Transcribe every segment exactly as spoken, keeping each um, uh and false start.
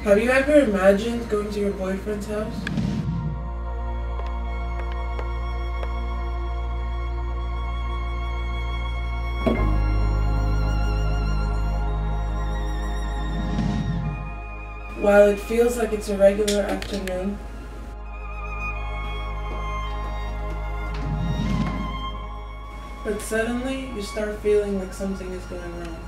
Have you ever imagined going to your boyfriend's house? While it feels like it's a regular afternoon, but suddenly you start feeling like something is going wrong.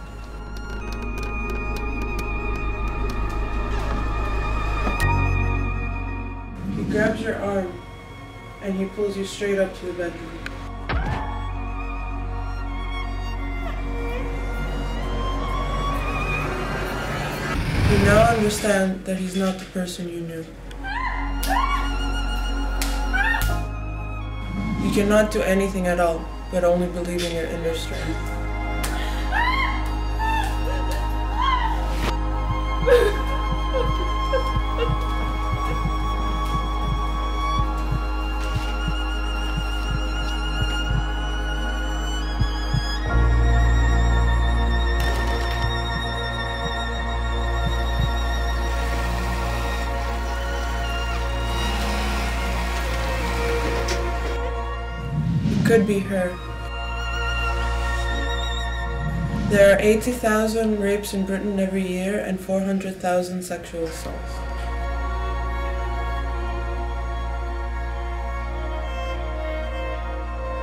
He grabs your arm and he pulls you straight up to the bedroom. You now understand that he's not the person you knew. You cannot do anything at all, but only believe in your inner strength. Could be her. There are eighty thousand rapes in Britain every year and four hundred thousand sexual assaults.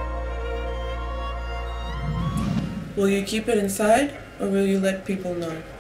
Will you keep it inside, or will you let people know?